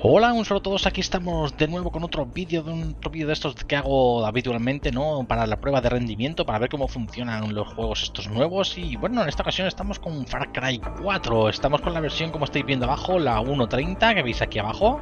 Hola, un saludo a todos, aquí estamos de nuevo con otro vídeo de estos que hago habitualmente, ¿no? Para la prueba de rendimiento, para ver cómo funcionan los juegos estos nuevos. Y bueno, en esta ocasión estamos con Far Cry 4, estamos con la versión, como estáis viendo abajo, la 1.30 que veis aquí abajo.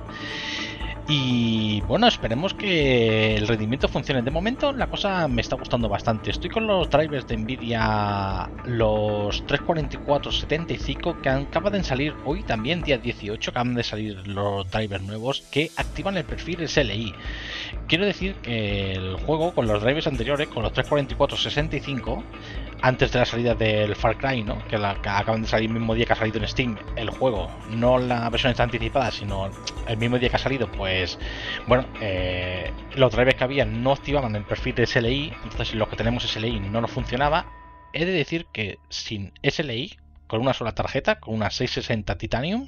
Y bueno, esperemos que el rendimiento funcione. De momento la cosa me está gustando bastante. Estoy con los drivers de Nvidia, los 344-75, que acaban de salir hoy también, día 18, acaban de salir los drivers nuevos que activan el perfil SLI. Quiero decir que el juego con los drivers anteriores, con los 344-65, antes de la salida del Far Cry, ¿no? Que acaban de salir el mismo día que ha salido en Steam el juego, no la versión está anticipada, sino el mismo día que ha salido, pues bueno, los drivers que había no activaban el perfil de SLI, entonces los que tenemos SLI no nos funcionaba. He de decir que sin SLI, con una sola tarjeta, con una 660 Titanium,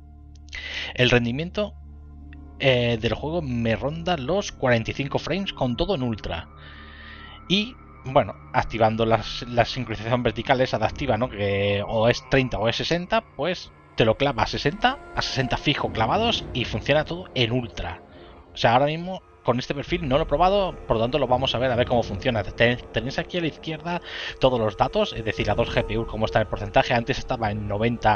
el rendimiento del juego me ronda los 45 frames con todo en ultra. Y bueno, activando la sincronización vertical esa adaptiva, ¿no? Que o es 30 o es 60, pues te lo clava a 60 fijo clavados y funciona todo en ultra. O sea, ahora mismo con este perfil no lo he probado, por lo tanto lo vamos a ver cómo funciona. Tenéis aquí a la izquierda todos los datos, es decir, las dos GPU, cómo está el porcentaje. Antes estaba en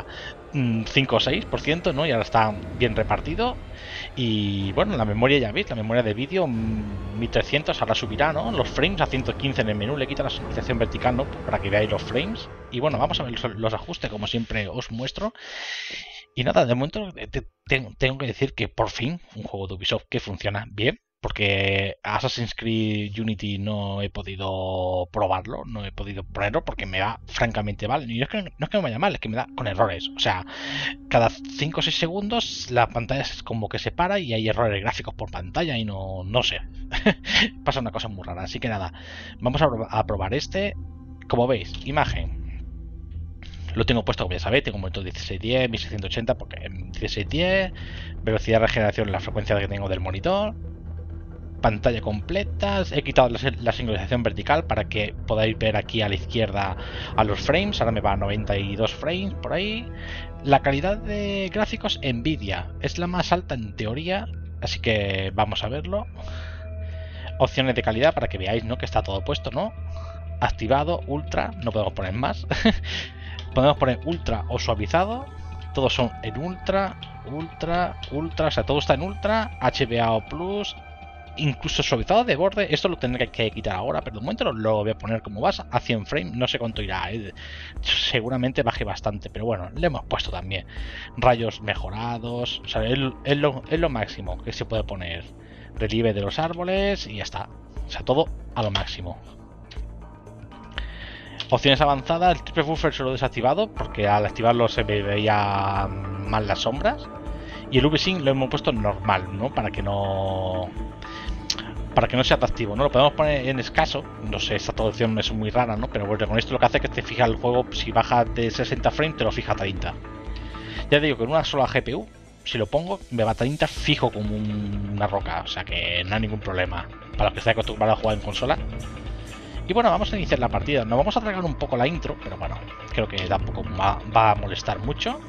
95 o 6%, ¿no? Y ahora está bien repartido. Y bueno, la memoria ya veis, la memoria de vídeo 1300 ahora subirá, ¿no? Los frames a 115 en el menú, le quita la sincronización vertical, ¿no? Para que veáis los frames. Y bueno, vamos a ver los ajustes, como siempre os muestro. Y nada, de momento tengo que decir que por fin un juego de Ubisoft que funciona bien, porque Assassin's Creed Unity no he podido probarlo, no he podido ponerlo porque me va francamente mal. Y no es que me vaya mal, es que me da con errores. O sea, cada 5 o 6 segundos la pantalla es como que se para y hay errores gráficos por pantalla y no sé. Pasa una cosa muy rara. Así que nada, vamos a probar este. Como veis, imagen. Lo tengo puesto, como ya sabéis, tengo un monitor 1610, 1680, porque en 1610, velocidad de regeneración, la frecuencia que tengo del monitor, pantalla completa. He quitado la sincronización vertical para que podáis ver aquí a la izquierda a los frames. Ahora me va a 92 frames por ahí. La calidad de gráficos Nvidia es la más alta en teoría, así que vamos a verlo. Opciones de calidad para que veáis, ¿no? Que está todo puesto, ¿no? Activado, ultra, no podemos poner más. Podemos poner ultra o suavizado. Todos son en ultra, ultra, o sea, todo está en ultra, HBA Plus, incluso suavizado de borde. Esto lo tendré que quitar ahora, pero de momento lo voy a poner como vas a 100 frames. No sé cuánto irá, seguramente baje bastante, pero bueno, le hemos puesto también rayos mejorados. O sea, es lo máximo que se puede poner. Relieve de los árboles y ya está. O sea, todo a lo máximo. Opciones avanzadas, el triple buffer se lo he desactivado porque al activarlo se me veía mal las sombras. Y el VSync lo hemos puesto normal, ¿no? Para que no sea atractivo, ¿no? Lo podemos poner en escaso. No sé, esta traducción es muy rara, ¿no? Pero bueno, con esto lo que hace es que te fija el juego, si baja de 60 frames te lo fija a 30. Ya te digo que en una sola GPU, si lo pongo, me va a 30 fijo como una roca. O sea que no hay ningún problema para los que estén acostumbrados a jugar en consola. Y bueno, vamos a iniciar la partida. Nos vamos a tragar un poco la intro, pero bueno, creo que tampoco va a molestar mucho.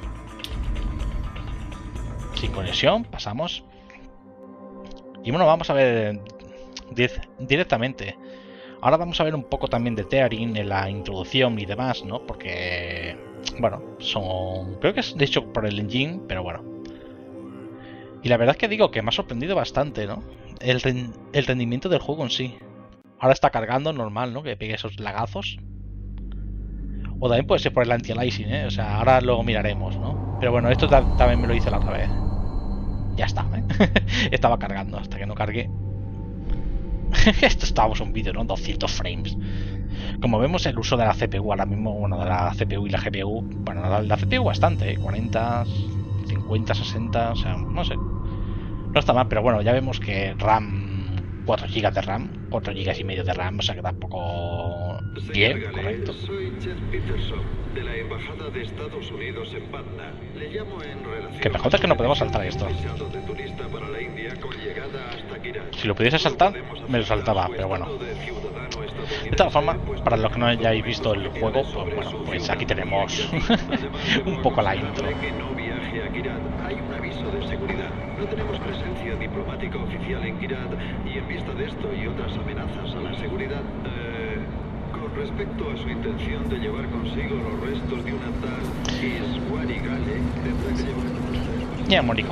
Sin conexión, pasamos. Y bueno, vamos a ver directamente. Ahora vamos a ver un poco también de tearing en la introducción y demás, ¿no? Porque, bueno, creo que es de hecho por el engine, pero bueno. Y la verdad es que digo que me ha sorprendido bastante, ¿no? El rendimiento del juego en sí. Ahora está cargando normal, ¿no? Que pegue esos lagazos. O también puede ser por el anti-aliasing, ¿eh? O sea, ahora luego miraremos, ¿no? Pero bueno, esto también me lo hice la otra vez. Ya está, ¿eh? Estaba cargando hasta que no cargue. Esto estábamos un vídeo, ¿no? 200 frames. Como vemos, el uso de la CPU ahora mismo, bueno, de la CPU y la GPU, bueno, la CPU bastante, ¿eh? 40, 50, 60, o sea, no sé. No está mal, pero bueno, ya vemos que RAM 4 GB de RAM, 4 GB y medio de RAM, o sea que tampoco bien, correcto. Soy Jeff Peterson, de la Embajada de Estados Unidos en Patna. Le llamo en relación Que me jodas que no podemos saltar esto. de turista para la India con llegada hasta Kirat. Si lo pudiese saltar, me lo saltaba, pero bueno. De todas formas, para los que no hayáis visto el juego, pues bueno, pues aquí tenemos un poco la intro. viaje a Kirat hay un aviso de seguridad. No tenemos presencia diplomática oficial en Kirat y en vista de esto y otras amenazas a la seguridad, con respecto a su intención de llevar consigo los restos de una tal Iswari Gale, tendrá que llevar con usted. Ya, Mónico.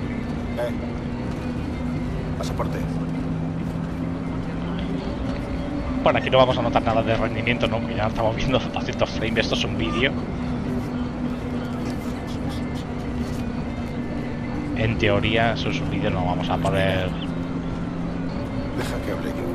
Pasaporte. Bueno, aquí no vamos a notar nada de rendimiento, ¿no? Que ya estamos viendo 200 frames. Esto es un vídeo. En teoría, eso es un vídeo, no vamos a poder... Deja que hable yo.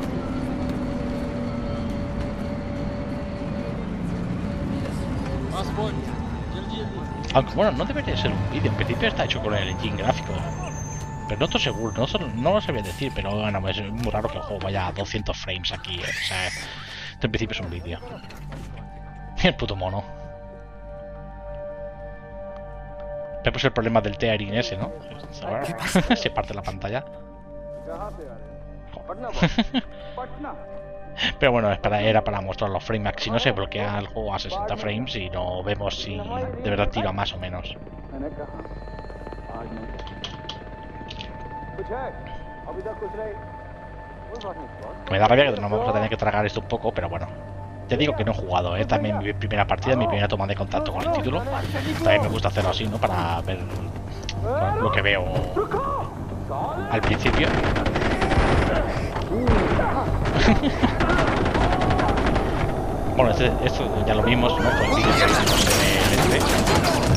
Aunque bueno, no debería ser un vídeo. En principio está hecho con el engine gráfico. Pero no estoy seguro, no lo sabía decir, pero bueno, es muy raro que el juego vaya a 200 frames aquí. O sea, esto en principio es un vídeo. El puto mono. Pero pues el problema del tearing ese, ¿no? Se parte la pantalla. Pero bueno, era para mostrar los frames. Si no se bloquea el juego a 60 frames y no vemos si de verdad tira más o menos. Me da rabia que nos vamos a tener que tragar esto un poco, pero bueno. Ya digo que no he jugado, también mi primera partida, mi primera toma de contacto con el título. También me gusta hacerlo así, ¿no? Para ver lo que veo al principio. Bueno, esto ya lo vimos, ¿no? Fue el vídeo que hicimos en el E3.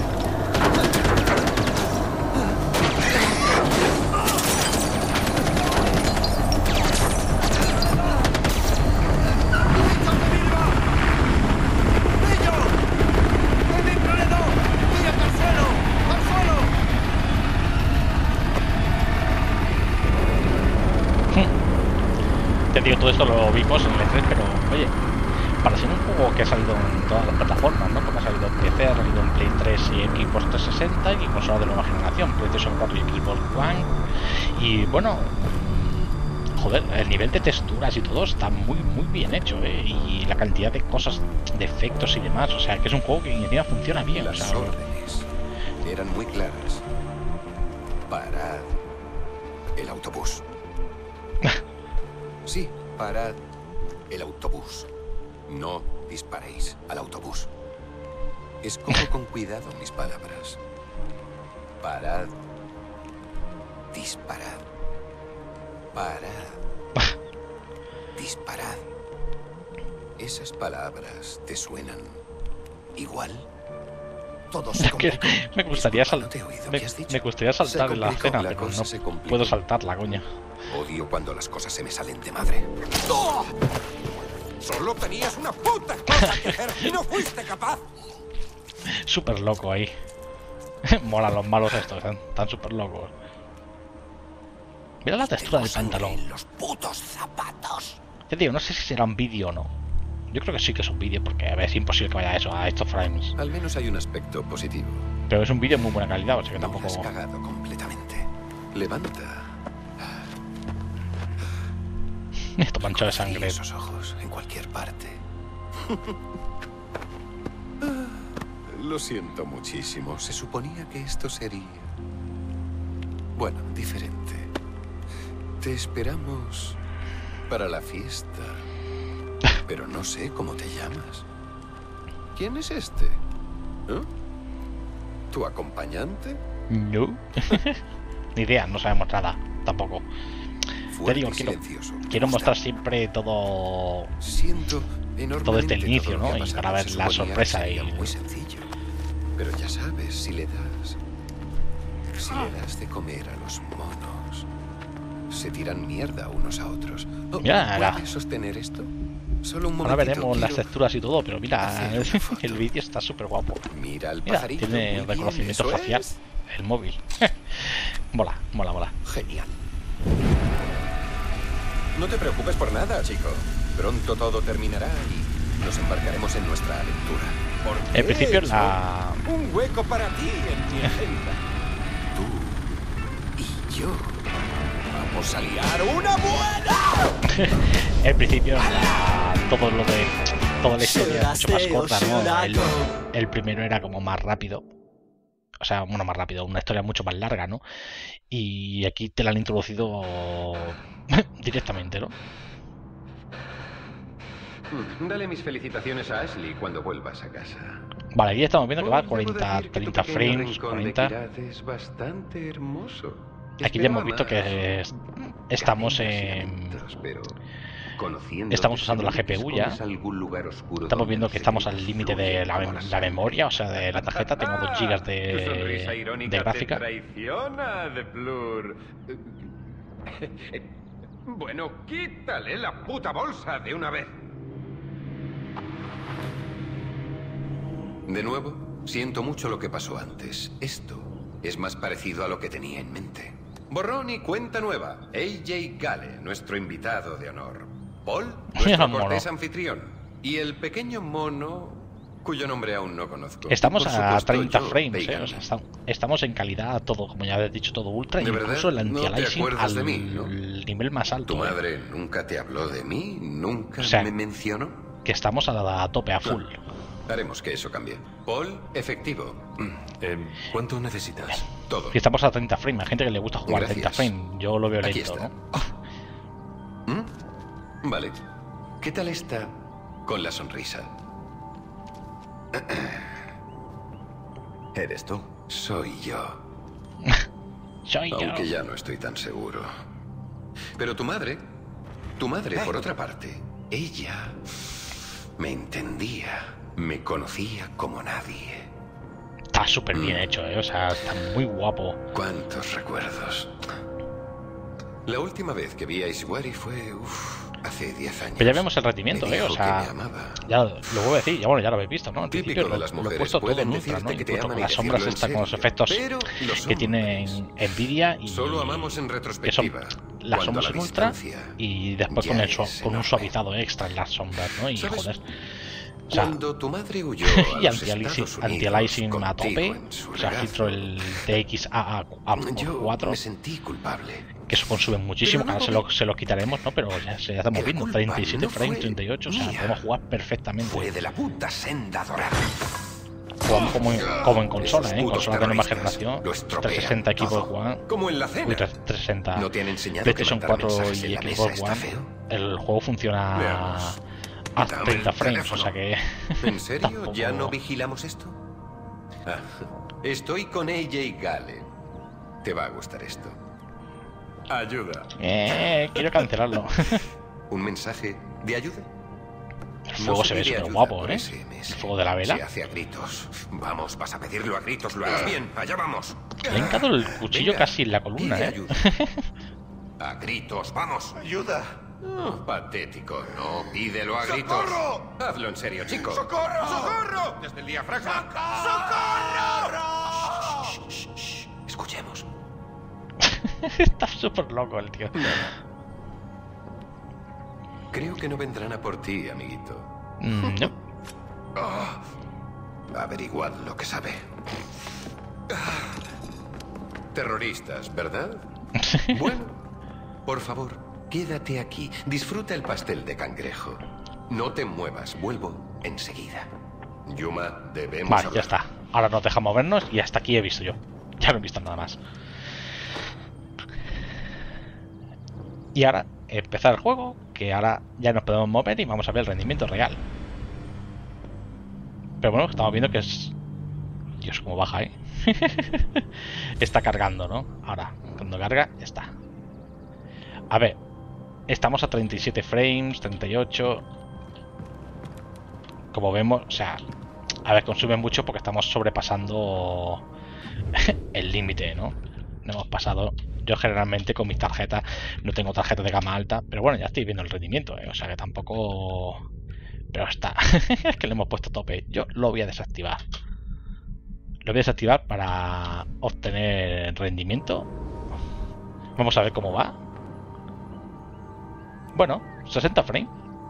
Te digo, todo esto lo vimos en el E3, pero oye, para ser un juego que ha salido en todas las plataformas, ¿no? Porque ha salido en PC, ha salido en Play 3 y Xbox 360 y consola de nueva generación, PlayStation 4 y Xbox One. Y bueno, joder, el nivel de texturas y todo está muy bien hecho, y la cantidad de cosas, de efectos y demás, o sea, que es un juego que encima funciona bien. Las órdenes eran muy claras. Parad el autobús. Sí, parad el autobús. No disparéis al autobús. Escojo con cuidado mis palabras. Parad. Disparad. Parad. Disparad. ¿Esas palabras te suenan igual? Todos me gustaría me gustaría saltar en la escena, pero no puedo saltarla, coña. Odio cuando las cosas se me salen de madre. ¡Oh! Solo tenías una puta cosa que hacer y no fuiste capaz. Súper loco ahí. Molan los malos estos, están súper locos. Mira la textura del pantalón. Los putos zapatos. Te digo, no sé si será un vídeo o no. Yo creo que sí que es un vídeo, porque a ver, es imposible que vaya eso a estos frames. Al menos hay un aspecto positivo. Pero es un vídeo de muy buena calidad, o sea que no tampoco... has cagado completamente. Levanta. Esto manchado de sangre. Esos ojos en cualquier parte. Lo siento muchísimo. Se suponía que esto sería... bueno, diferente. Te esperamos para la fiesta. Pero no sé cómo te llamas. ¿Quién es este? ¿Eh? ¿Tu acompañante? No. Ni idea, no sabemos nada. Tampoco. Te digo, quiero mostrar siempre todo este inicio, ¿no? Y para ver la sorpresa y... muy sencillo. Pero ya sabes, si le das de comer a los monos, se tiran mierda unos a otros. ¿Puedes sostener esto? Solo un momentito. Ahora veremos las texturas y todo, pero mira, el vídeo está súper guapo. Mira el pajarito. Tiene reconocimiento facial. El móvil. Mola. Genial. No te preocupes por nada, chico. Pronto todo terminará y nos embarcaremos en nuestra aventura. En principio la... un hueco para ti en mi agenda. Tú y yo vamos a liar una buena. En principio toda la historia es mucho más corta, ¿no? El primero era como más rápido. o sea, bueno, más rápido, una historia mucho más larga, ¿no? Y aquí te la han introducido directamente, ¿no? Dale mis felicitaciones a Ashley cuando vuelvas a casa. Vale, aquí estamos viendo que va a 30 frames, 40. Es bastante hermoso. Aquí ya hemos visto que estamos estamos usando la GPU ya. Estamos viendo que estamos al límite de la memoria, o sea, de la tarjeta. Tengo 2 GB de gráfica. Bueno, quítale la puta bolsa de una vez. De nuevo, siento mucho lo que pasó antes. Esto es más parecido a lo que tenía en mente. Borrón y cuenta nueva. AJ Gale, nuestro invitado de honor. Paul, nuestro cortés anfitrión. Y el pequeño mono, cuyo nombre aún no conozco. Estamos a 30 frames, o sea, estamos en calidad todo, como ya habéis dicho, todo ultra. Incluso el anti-aliasing al nivel más alto. ¿Tu madre nunca te habló de mí? ¿Nunca me mencionó? Que estamos a tope, a full. Haremos que eso cambie. Paul, efectivo. ¿Cuánto necesitas? Todo. Y estamos a 30 frames. Hay gente que le gusta jugar a 30 frames. Yo lo veo lento, ¿no? Vale. ¿Qué tal está con la sonrisa? ¿Eres tú? Soy yo. Aunque ya no estoy tan seguro. Pero tu madre, por otra parte, ella me entendía. Me conocía como nadie. Está súper bien hecho, o sea, está muy guapo. ¿Cuántos recuerdos? La última vez que vi a Ishwari fue hace 10 años. Pero ya vemos el rendimiento, o sea, ya lo vuelvo a decir, ya lo habéis visto, ¿no? Al principio lo he puesto todo en ultra, ¿no? Incluso con las sombras estas, con los efectos que tienen Nvidia y solo amamos en retrospectiva, que son las sombras en ultra y después con un suavizado extra en las sombras, ¿no? Y joder. O sea, cuando tu madre huyó y anti-aliasing a tope, o sea, filtro el TXA4, me sentí culpable. Que eso consume muchísimo, que ahora se lo quitaremos, ¿no? Pero ya estamos viendo, 37 frames, 38, o sea, podemos jugar perfectamente. Fue de la puta senda dorada. Jugamos como en consola, en consola de nueva generación, 360 Xbox One, como en la cena. 360 ¿No te han enseñado PlayStation que 4 y Xbox One. El juego funciona a 30 frames, o sea que... ¿En serio? ¿Ya no vigilamos esto? Estoy con AJ Gale. Te va a gustar esto. Ayuda. Quiero cancelarlo. ¿Un mensaje de ayuda? El fuego se ve súper guapo, ¿eh? El fuego de la vela. Se hace a gritos. Vamos, vas a pedirlo a gritos. Lo harás bien. Allá vamos. Le ha hincado el cuchillo casi en la columna, A gritos, vamos. Ayuda. Patético, no. Pídelo a gritos. ¡Socorro! Hazlo en serio, chico. ¡Socorro! ¡Socorro! Desde el diafragma. ¡Socorro! Escuchemos. Está súper loco el tío. Creo que no vendrán a por ti, amiguito. No. Averiguad lo que sabe. Terroristas, ¿verdad? Bueno, por favor, quédate aquí. Disfruta el pastel de cangrejo. No te muevas, vuelvo enseguida. Yuma, debemos Vale, hablar. ya está. Ahora nos deja movernos y hasta aquí he visto yo. Ya no he visto nada más. Y ahora empezar el juego, que ahora ya nos podemos mover y vamos a ver el rendimiento real. Pero bueno, estamos viendo que es... Dios, cómo baja, ¿eh? Está cargando, ¿no? Ahora, cuando carga, ya está. A ver, estamos a 37 frames, 38. Como vemos, o sea... A ver, consume mucho porque estamos sobrepasando el límite, ¿no? No hemos pasado... Yo generalmente con mis tarjetas no tengo tarjetas de gama alta, pero bueno, ya estoy viendo el rendimiento, o sea que tampoco... Pero está, es que le hemos puesto a tope. Yo lo voy a desactivar. Lo voy a desactivar para obtener rendimiento. Vamos a ver cómo va. Bueno, 60 frames.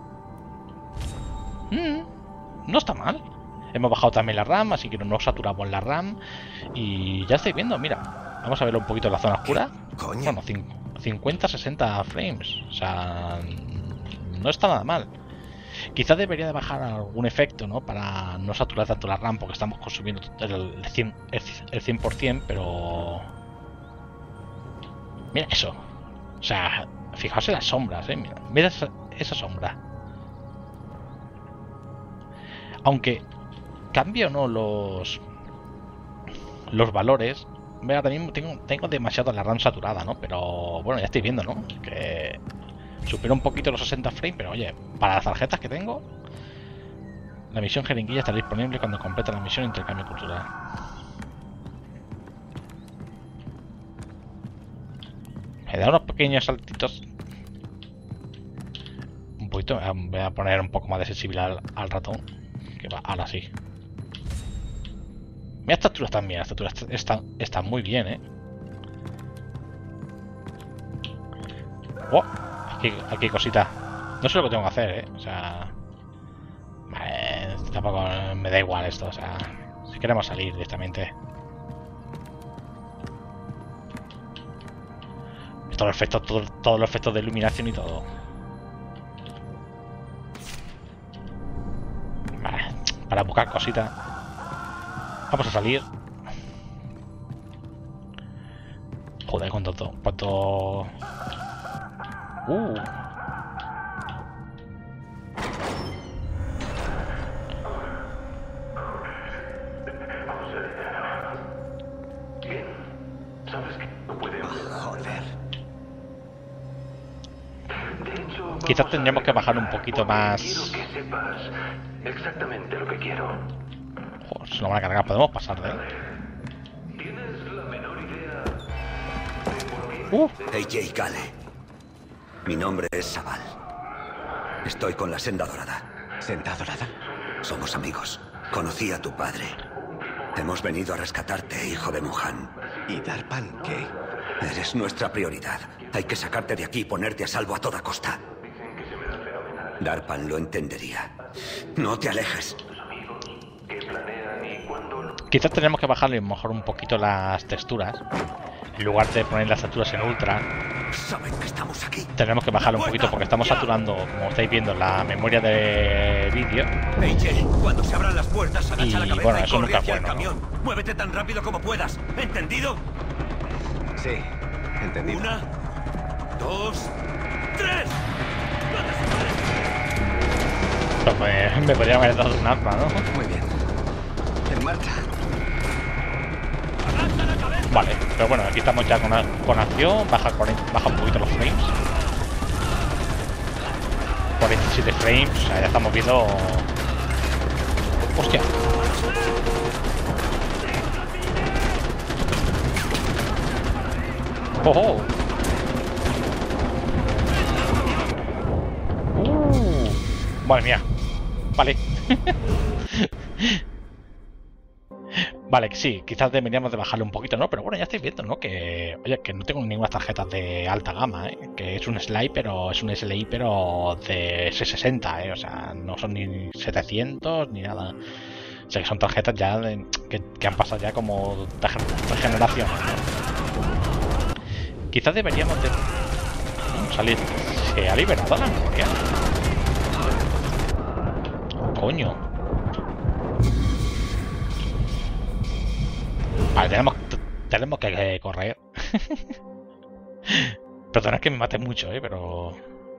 No está mal. Hemos bajado también la RAM, así que no saturamos la RAM. Y ya estáis viendo, mira. Vamos a verlo un poquito en la zona oscura. Bueno, 50-60 frames. O sea, no está nada mal. Quizás debería de bajar algún efecto, ¿no? Para no saturar tanto la RAM, porque estamos consumiendo el el 100%, pero... Mira eso. O sea, fijaos en las sombras, mira esa sombra. Aunque cambie o no los valores, ahora mismo tengo demasiado la RAM saturada, ¿no? Pero bueno, ya estáis viendo, ¿no? Que supera un poquito los 60 frames, pero oye, para las tarjetas que tengo, la misión jeringuilla estará disponible cuando complete la misión intercambio cultural. Me da unos pequeños saltitos. Un poquito, voy a poner un poco más de sensibilidad al ratón. Que va, ahora sí. Mira, estas texturas también, las texturas están muy bien, Oh, aquí cosita. No sé lo que tengo que hacer, o sea... tampoco me da igual esto, o sea... Si queremos salir directamente. Todos los efectos de iluminación y todo. Vale, para buscar cositas. Vamos a salir. Joder, cuánto... Quizás tendríamos que bajar un poquito más. Quiero que sepas exactamente lo que quiero. Joder, se lo van a cargar, podemos pasar de él. ¿Tienes la menor idea AJ Kale. Mi nombre es Sabal. Estoy con la Senda Dorada. ¿Senda Dorada? Somos amigos. Conocí a tu padre. Hemos venido a rescatarte, hijo de Muhan. ¿Y Darpan qué? Eres nuestra prioridad. Hay que sacarte de aquí y ponerte a salvo a toda costa. Darpan lo entendería. No te alejes. Quizás tenemos que bajarle a lo mejor un poquito las texturas. En lugar de poner las texturas en ultra, Saben que estamos aquí. tenemos que bajarlo un poquito porque estamos saturando, como estáis viendo, la memoria de vídeo. AJ, cuando se abran las puertas, agacha la cabeza bueno, y eso corre nunca hacia es el bueno, camión. Muévete tan rápido como puedas. ¿Entendido? Sí, entendido. 1, 2, 3. Pues me podría haber dado un arma, ¿no? Muy bien. En marcha. Vale, pero bueno, aquí estamos ya con acción. Baja un poquito los frames. 47 frames, o sea, ya estamos viendo... ¡Hostia! ¡Oh! Madre mía. Vale. Vale, sí, quizás deberíamos de bajarle un poquito, ¿no? Pero bueno, ya estáis viendo, ¿no? Que, oye, que no tengo ninguna tarjeta de alta gama, que es un SLI, pero es un SLI, pero de 660, O sea, no son ni 700 ni nada. O sea, que son tarjetas ya que han pasado ya como de generaciones, ¿no? Quizás deberíamos de salir. ¿Se ha liberado la memoria? Coño. Vale, tenemos que correr. Perdona que me mate mucho, pero...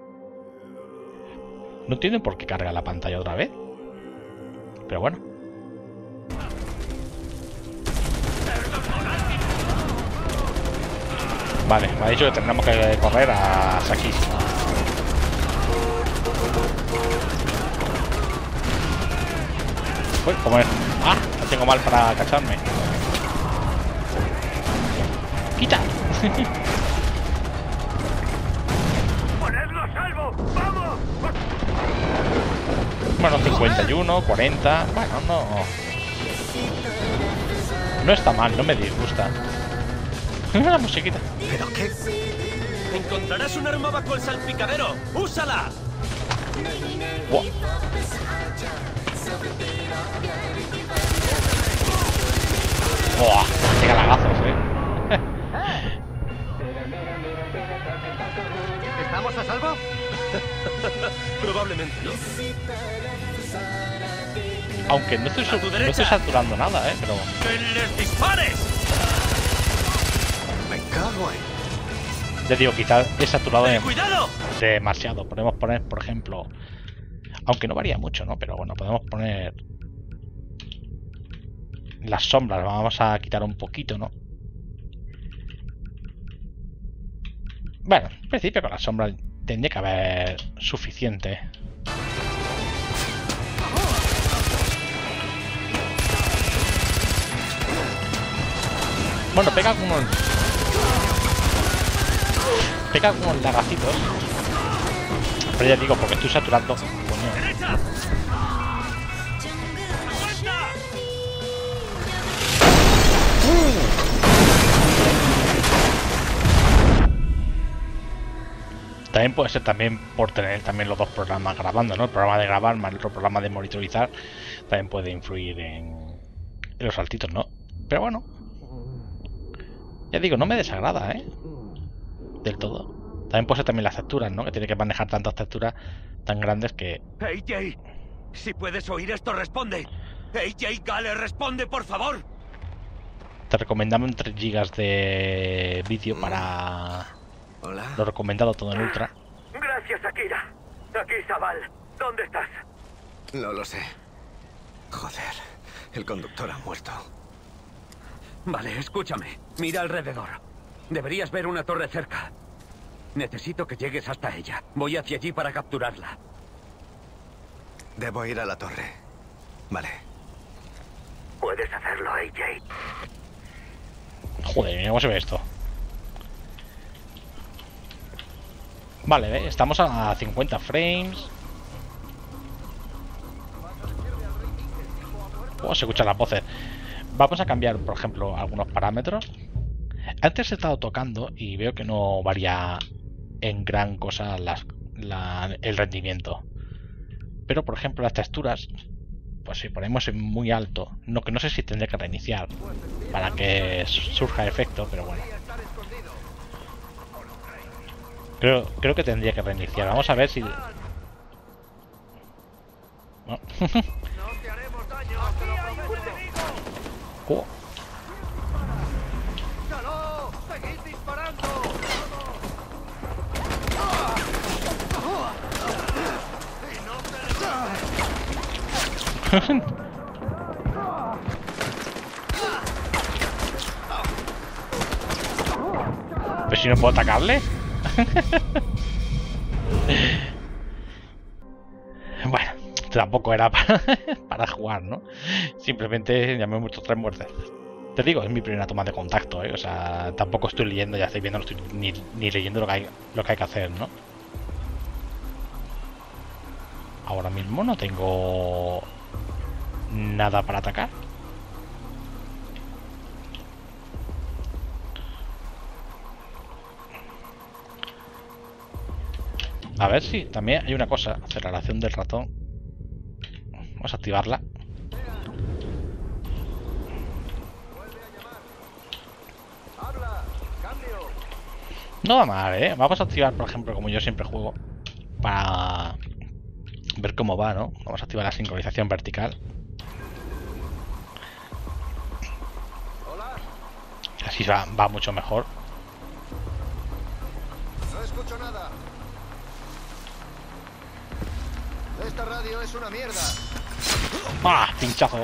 No entiendo por qué carga la pantalla otra vez. Pero bueno. Vale, me ha dicho que tendremos que correr a Sakis. Uy, ¿cómo es? ¡Ah! Lo tengo mal para cacharme. ¡Quita! ¡Ponedlo a salvo! ¡Vamos! Bueno, 51, 40... Bueno, no... No está mal, no me disgusta. La musiquita. ¿Pero qué? Encontrarás un arma bajo el salpicadero. ¡Úsala! Wow. ¡Buah! ¡Qué galagazos, ¿Estamos a salvo? Probablemente no. Aunque no estoy saturando nada, pero... ¡Que les dispares! Me cago en... Ya digo, quizás he saturado ¡Cuidado! demasiado. Podemos poner, por ejemplo... Aunque no varía mucho, ¿no? Pero bueno, podemos poner... Las sombras, vamos a quitar un poquito, ¿no? Bueno, en principio con las sombras tendría que haber suficiente. Bueno, pega unos lagacitos. Pero ya digo, porque estoy saturando. ¡Derecha! También puede ser también por tener también los dos programas grabando, ¿no? El programa de grabar más el otro programa de monitorizar también puede influir en los saltitos, ¿no? Pero bueno, ya digo, no me desagrada, del todo. También puede ser también las texturas, ¿no? Que tiene que manejar tantas texturas tan grandes que... Hey, Jay, si puedes oír esto, responde. Hey, Jay, Gale, responde, por favor. Te recomendamos 3 GB de vídeo para... Hola. Lo recomendado todo en ultra. Gracias, Akira. Aquí, Zabal. ¿Dónde estás? No lo sé. Joder, el conductor ha muerto. Vale, escúchame. Mira alrededor. Deberías ver una torre cerca. Necesito que llegues hasta ella. Voy hacia allí para capturarla. Debo ir a la torre. Vale. Puedes hacerlo, AJ. Joder, mira cómo se ve esto. Vale, estamos a 50 frames. Oh, se escuchan las voces. Vamos a cambiar, por ejemplo, algunos parámetros. Antes he estado tocando y veo que no varía en gran cosa el rendimiento. Pero, por ejemplo, las texturas, pues si ponemos en muy alto, que no sé si tendría que reiniciar para que surja efecto, pero bueno. Creo que tendría que reiniciar. Vamos a ver si... No. Oh. Pero si no puedo atacarle. Bueno, tampoco era para jugar, ¿no? Simplemente ya me he muerto 3 muertes. Te digo, es mi primera toma de contacto, O sea, tampoco estoy leyendo, ya estáis viendo, no estoy ni leyendo lo que hay que hacer, ¿no? Ahora mismo no tengo nada para atacar. A ver si también hay una cosa, aceleración del ratón. Vamos a activarla. No va mal, Vamos a activar, por ejemplo, como yo siempre juego, para ver cómo va, ¿no? Vamos a activar la sincronización vertical. Así va mucho mejor. No escucho nada. Esta radio es una mierda. ¡Ah! Pinchazo.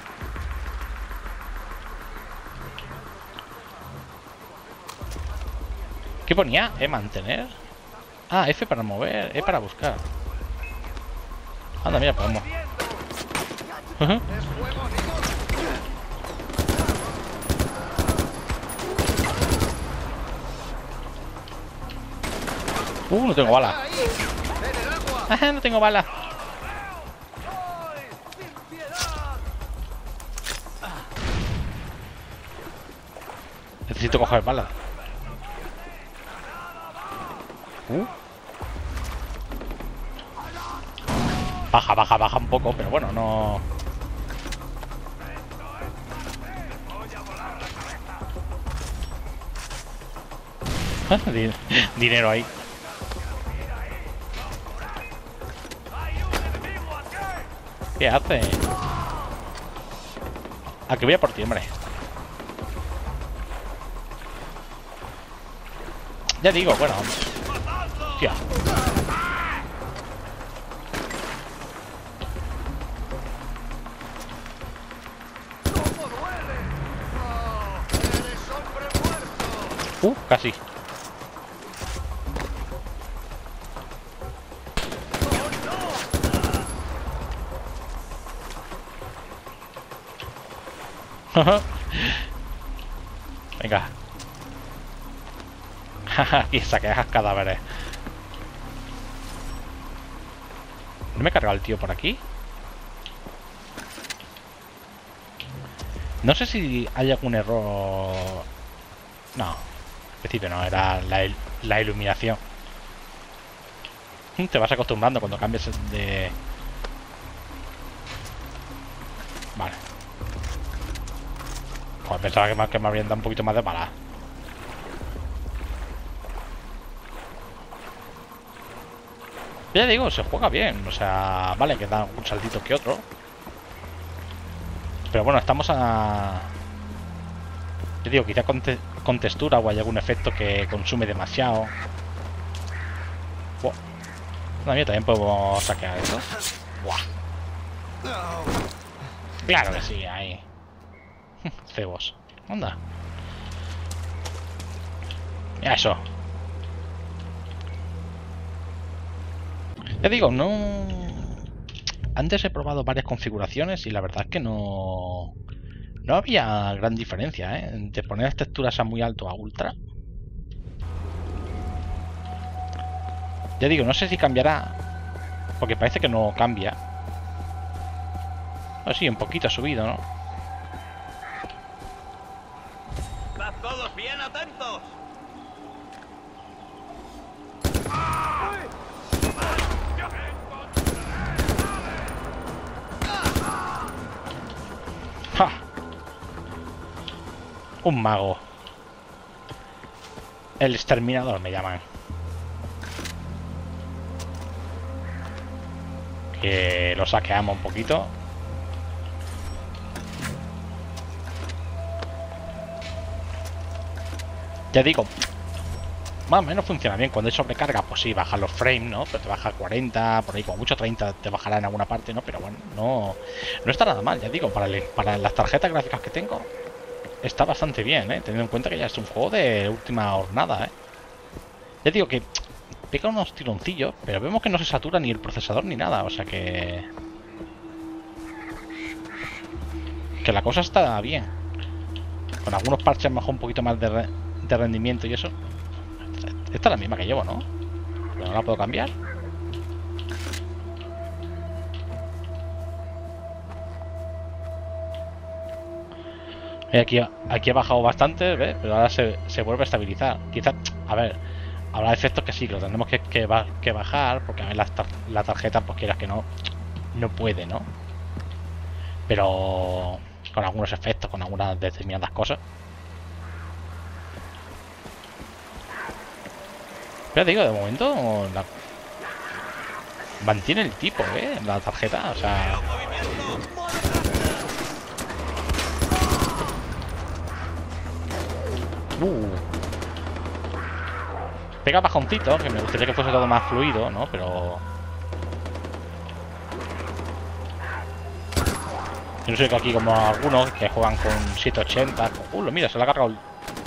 ¿Qué ponía? Mantener. Ah, F para mover, E para buscar. Anda, mira, podemos. No tengo bala. No tengo bala. Necesito coger balas. Baja un poco, pero bueno, no... Dinero ahí. ¿Qué hace? A que voy a por ti, hombre. Ya digo, bueno. Hostia. Casi. Venga. Y saqueas cadáveres. ¿No me he cargado el tío por aquí? No sé si hay algún error. No, en principio no, era la iluminación. Te vas acostumbrando cuando cambies de... Vale. Joder, pensaba que me habrían dado un poquito más de bala. Ya digo, se juega bien. O sea, vale, que da un saltito que otro. Pero bueno, estamos a... Yo digo, quizá con textura o hay algún efecto que consume demasiado. Wow. También podemos saquear eso. Wow. Claro que sí, ahí. Cebos. Anda. Mira eso. Ya digo, no... Antes he probado varias configuraciones y la verdad es que no había gran diferencia, ¿eh? De poner las texturas a muy alto a ultra. Ya digo, no sé si cambiará, porque parece que no cambia. Oh, sí, un poquito ha subido, ¿no? ¡Estad todos bien atentos! ¡Ja! Un mago. El exterminador me llaman. Que lo saqueamos un poquito. Ya digo, más o menos funciona bien. Cuando hay sobrecarga, pues sí, baja los frames, ¿no? Pero te baja 40, por ahí como mucho 30 te bajará en alguna parte, ¿no? Pero bueno, no está nada mal, ya digo, para las tarjetas gráficas que tengo está bastante bien, ¿eh? Teniendo en cuenta que ya es un juego de última hornada, ¿eh? Ya digo que pega unos tironcillos, pero vemos que no se satura ni el procesador ni nada, o sea que la cosa está bien. Con algunos parches mejor un poquito más de rendimiento y eso. Esta es la misma que llevo, ¿no? Pero no la puedo cambiar. Aquí ha bajado bastante, ¿ves? Pero ahora se vuelve a estabilizar. Quizás, a ver, habrá efectos que sí, que lo tendremos que bajar, porque a ver, la tarjeta, pues quieras que no puede, ¿no? Pero con algunos efectos, con algunas determinadas cosas. Pero digo, de momento mantiene el tipo, la tarjeta, o sea... Pega bajoncito, que me gustaría que fuese todo más fluido, ¿no? Pero... Yo no sé que aquí como algunos que juegan con 780... mira, se le ha cargado el...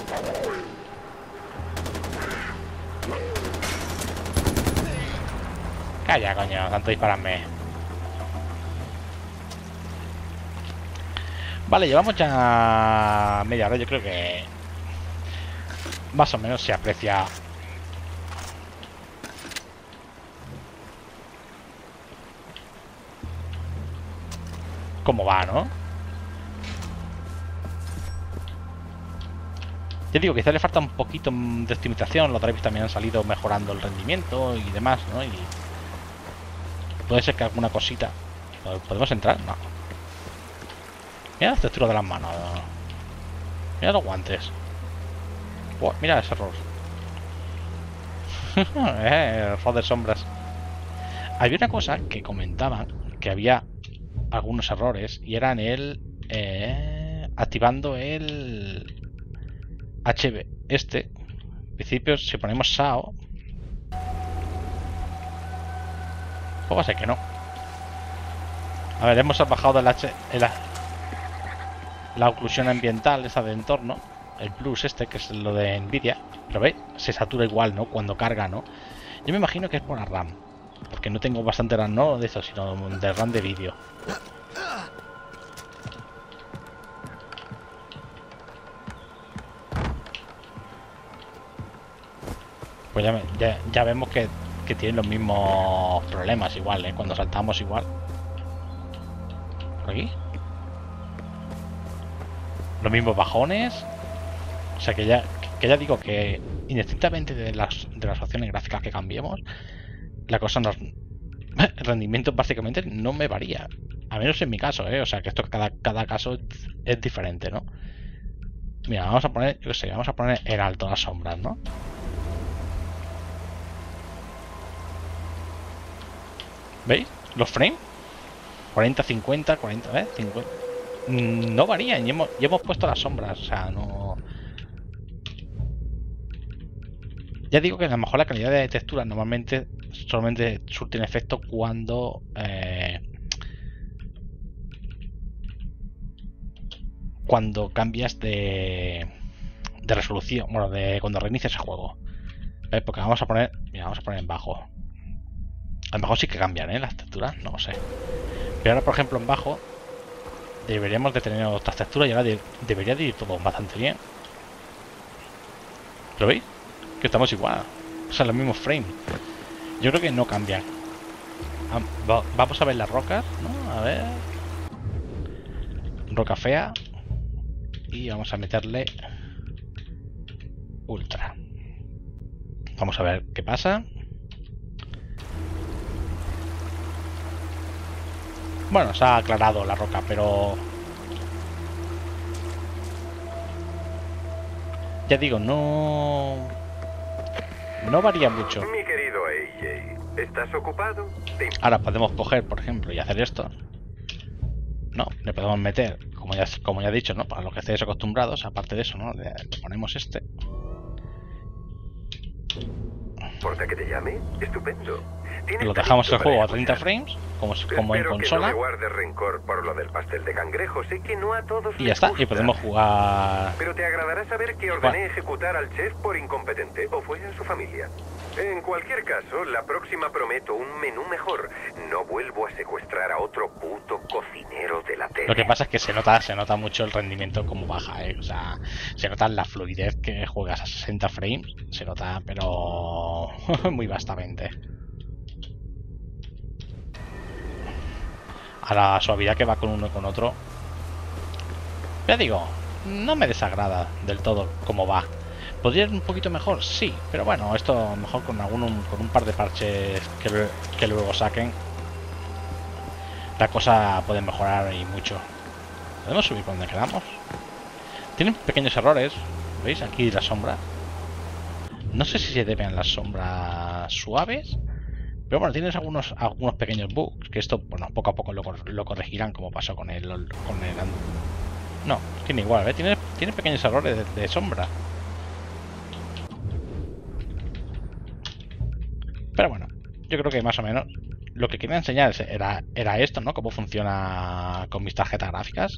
Calla, coño, tanto dispararme. Vale, llevamos ya media hora, yo creo que más o menos se aprecia cómo va, ¿no? Ya digo, quizás le falta un poquito de optimización. Los drivers también han salido mejorando el rendimiento y demás, ¿no? Y puede ser que alguna cosita... ¿Podemos entrar? No. Mira la textura de las manos. Mira los guantes. Wow, mira ese error. Error de sombras. Había una cosa que comentaban, que había algunos errores, y eran el... activando el HB en principio si ponemos SAO pues va a ser que no. A ver, hemos bajado la oclusión ambiental esa de entorno, el plus que es lo de Nvidia, pero veis, se satura igual, ¿no? Cuando carga, ¿no? Yo me imagino que es por la RAM, porque no tengo bastante RAM, no de eso, sino de RAM de vídeo. Pues ya vemos que tienen los mismos problemas igual, ¿eh? Cuando saltamos igual. Por aquí. Los mismos bajones. O sea que ya digo que indistintamente de las opciones gráficas que cambiemos, la cosa nos... el rendimiento básicamente no me varía. A menos en mi caso, ¿eh? O sea que esto cada caso es diferente, ¿no? Mira, vamos a poner, yo qué sé, vamos a poner en alto las sombras, ¿no? ¿Veis? Los frames 40, 50, 40, 50 no varían y hemos puesto las sombras, o sea, no... Ya digo que a lo mejor la calidad de textura normalmente solamente surte un efecto cuando cambias de resolución, bueno, cuando reinicias el juego. ¿Ves? Porque vamos a poner en bajo. A lo mejor sí que cambian, las texturas, no lo sé. Pero ahora, por ejemplo, en bajo deberíamos de tener otras texturas y ahora debería de ir todo bastante bien. ¿Lo veis? Que estamos igual. O sea, los mismos frames. Yo creo que no cambian. Vamos a ver las rocas, ¿no? A ver. Roca fea. Y vamos a meterle ultra. Vamos a ver qué pasa. Bueno, se ha aclarado la roca, pero... ya digo, no varía mucho. Mi querido AJ, ¿estás ocupado? Ahora podemos coger, por ejemplo, y hacer esto. No, le podemos meter, como ya he dicho, ¿no? Para los que estéis acostumbrados, aparte de eso, ¿no? Le ponemos este. ¿Importa que te llame? Estupendo. Lo dejamos el juego a 30 frames, como en consola. Que no me guardes rencor por lo del pastel de cangrejo. Sé que no a todos y ya está, gusta. Y podemos jugar. Pero te agradará saber que ordené ejecutar al chef por incompetente, o fue en su familia. En cualquier caso, la próxima prometo un menú mejor. No vuelvo a secuestrar a otro puto cocinero de la tele. Lo que pasa es que se nota mucho el rendimiento como baja, O sea, se nota la fluidez que juegas a 60 frames, se nota, pero muy vastamente. A la suavidad que va con uno y con otro. Ya digo, no me desagrada del todo cómo va. ¿Podría ir un poquito mejor? Sí, pero bueno, esto mejor con un par de parches que luego saquen. La cosa puede mejorar y mucho. ¿Podemos subir por donde queramos? Tienen pequeños errores. ¿Veis? Aquí la sombra. No sé si se deben a las sombras suaves. Pero bueno, tienes algunos pequeños bugs. Que esto, bueno, poco a poco lo corregirán, como pasó con el... No, tiene igual, ¿eh? Tiene pequeños errores de sombra. Pero bueno, yo creo que más o menos lo que quería enseñar era esto, ¿no? Cómo funciona con mis tarjetas gráficas.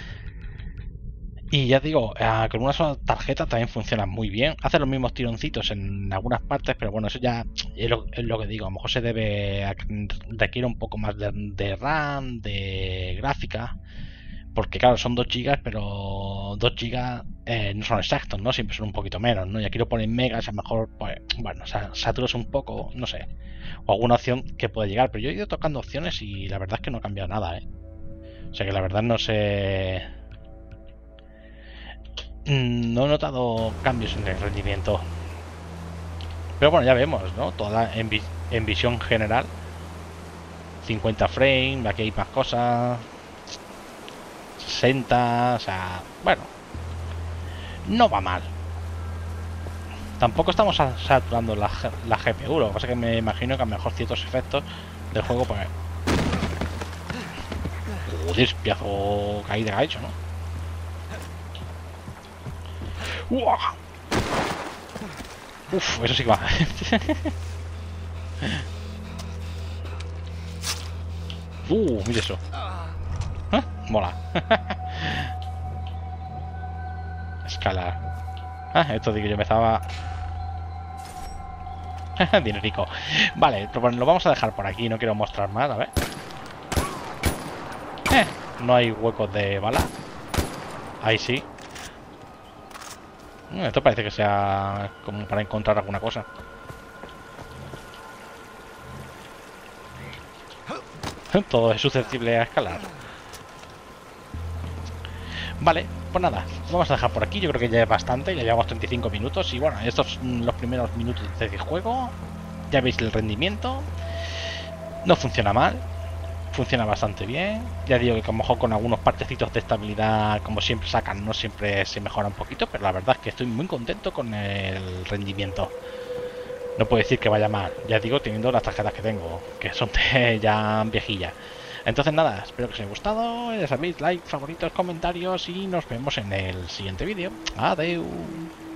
Y ya digo, con una sola tarjeta también funciona muy bien. Hace los mismos tironcitos en algunas partes, pero bueno, eso ya es lo que digo. A lo mejor requiere un poco más de RAM, de gráfica. Porque claro, son 2 GB, pero 2 GB no son exactos, ¿no? Siempre son un poquito menos, ¿no? Y aquí lo ponen megas, a lo mejor, pues, bueno, saturas un poco, no sé. O alguna opción que puede llegar. Pero yo he ido tocando opciones y la verdad es que no ha cambiado nada, ¿eh? O sea que la verdad no sé... No he notado cambios en el rendimiento. Pero bueno, ya vemos, ¿no? Toda en visión general. 50 frames, aquí hay más cosas. 60, o sea, bueno, no va mal. Tampoco estamos saturando la GPU, lo que pasa es que me imagino que a lo mejor ciertos efectos del juego, pues... Joder, piazo caída que ha hecho, ¿no? ¡Uah! Uf, eso sí que va. Mira eso. Mola. Escalar. Esto digo yo me estaba... Dinerico. Vale, pues lo vamos a dejar por aquí. No quiero mostrar más, a ver. No hay huecos de bala. Ahí sí. Esto parece que sea como para encontrar alguna cosa. Todo es susceptible a escalar. Vale, pues nada, vamos a dejar por aquí. Yo creo que ya es bastante, ya llevamos 35 minutos. Y bueno, estos son los primeros minutos de juego. Ya veis el rendimiento. No funciona mal, funciona bastante bien. Ya digo que a lo mejor con algunos partecitos de estabilidad, como siempre sacan, no siempre se mejora un poquito. Pero la verdad es que estoy muy contento con el rendimiento. No puedo decir que vaya mal, ya digo, teniendo las tarjetas que tengo, que son ya viejillas. Entonces nada, espero que os haya gustado, ya sabéis, like, favoritos, comentarios y nos vemos en el siguiente vídeo. Adiós.